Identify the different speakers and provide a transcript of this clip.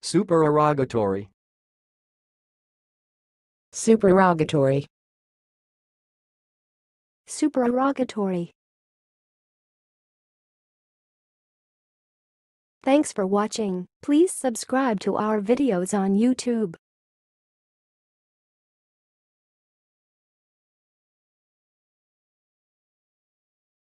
Speaker 1: supererogatory,
Speaker 2: supererogatory,
Speaker 3: supererogatory. Thanks for watching. Please subscribe to our videos on YouTube.